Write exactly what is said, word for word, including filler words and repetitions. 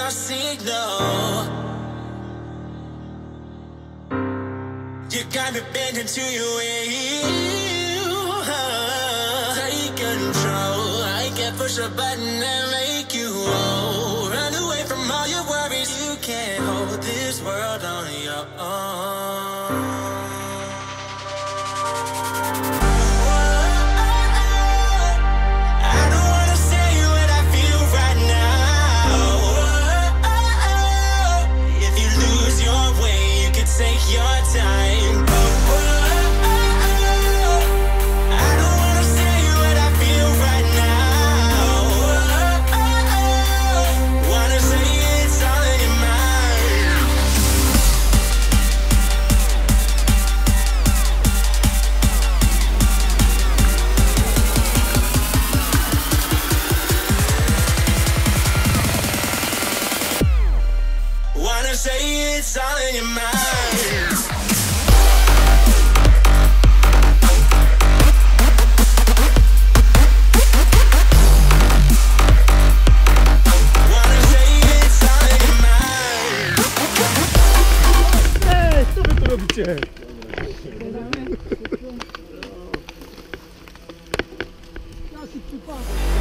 my signal. You got me bending to your will. Take control. I can push a button and make you whole. Run away from all your worries. You can't hold this world on your own. Take your time. Oh, oh, oh, oh. I don't wanna say what I feel right now. Oh, oh, oh. Wanna say it's all in your mind. Wanna say it's all in your mind. Jaki przypadek.